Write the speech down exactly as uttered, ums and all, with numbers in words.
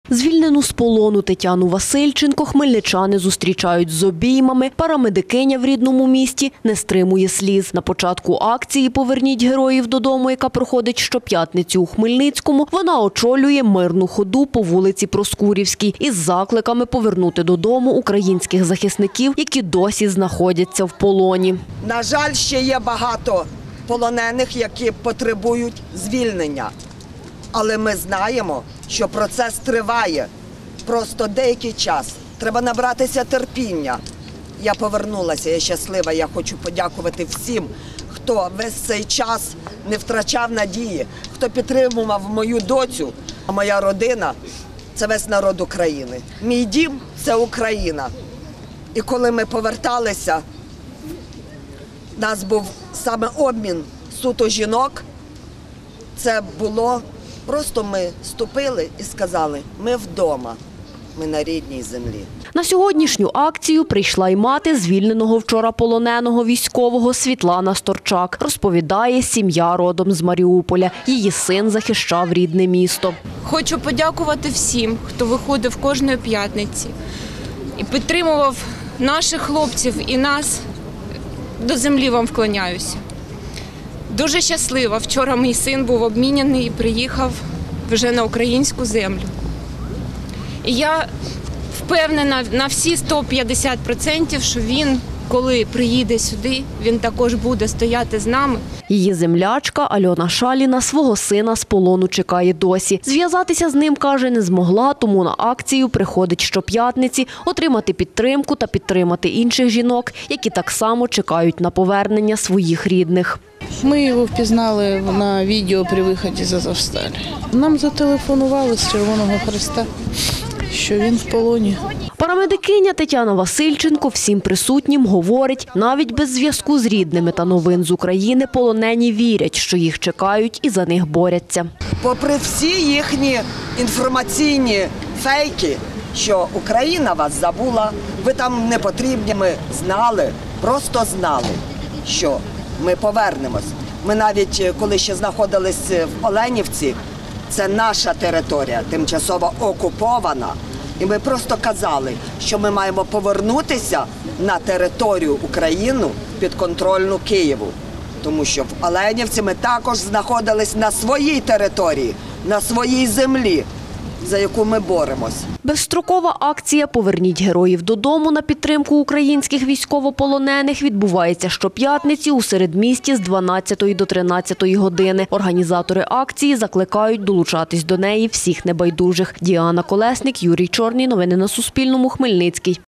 Звільнену з полону Тетяну Васильченко хмельничани зустрічають з обіймами. Парамедикиня в рідному місті не стримує сліз. На початку акції «Поверніть героїв додому», яка проходить щоп'ятниці у Хмельницькому, вона очолює мирну ходу по вулиці Проскурівській із закликами повернути додому українських захисників, які досі знаходяться в полоні. На жаль, ще є багато полонених, які потребують звільнення. Але ми знаємо, що процес триває. Просто деякий час. Треба набратися терпіння. Я повернулася, я щаслива. Я хочу подякувати всім, хто весь цей час не втрачав надії, хто підтримував мою доцю. А моя родина – це весь народ України. Мій дім – це Україна. І коли ми поверталися, у нас був саме обмін суто жінок. Це було... Просто ми ступили і сказали, ми вдома, ми на рідній землі. На сьогоднішню акцію прийшла й мати звільненого вчора полоненого військового Світлана Сторчак. Розповідає, сім'я родом з Маріуполя. Її син захищав рідне місто. Хочу подякувати всім, хто виходив кожної п'ятниці і підтримував наших хлопців і нас. До землі вам вклоняюся. Дуже щаслива. Вчора мій син був обміняний і приїхав вже на українську землю. І я впевнена на всі сто п'ятдесят відсотків, що він, коли приїде сюди, він також буде стояти з нами. Її землячка Альона Шаліна свого сина з полону чекає досі. Зв'язатися з ним, каже, не змогла, тому на акцію приходить щоп'ятниці отримати підтримку та підтримати інших жінок, які так само чекають на повернення своїх рідних. Ми його впізнали на відео при виході з Азовсталі. Нам зателефонували з Червоного Хреста, що він в полоні. Парамедикиня Тетяна Васильченко всім присутнім говорить, навіть без зв'язку з рідними та новин з України полонені вірять, що їх чекають і за них борються. Попри всі їхні інформаційні фейки, що Україна вас забула, ви там не потрібні, ми знали, просто знали, що ми повернемось. Ми навіть, коли ще знаходились в Оленівці, це наша територія, тимчасово окупована. І ми просто казали, що ми маємо повернутися на територію України підконтрольну Києву. Тому що в Оленівці ми також знаходились на своїй території, на своїй землі, за яку ми боремось. Безстрокова акція «Поверніть героїв додому» на підтримку українських військовополонених відбувається щоп'ятниці у середмісті з дванадцятої до тринадцятої години. Організатори акції закликають долучатись до неї всіх небайдужих. Діана Колесник, Юрій Чорний. Новини на Суспільному. Хмельницький.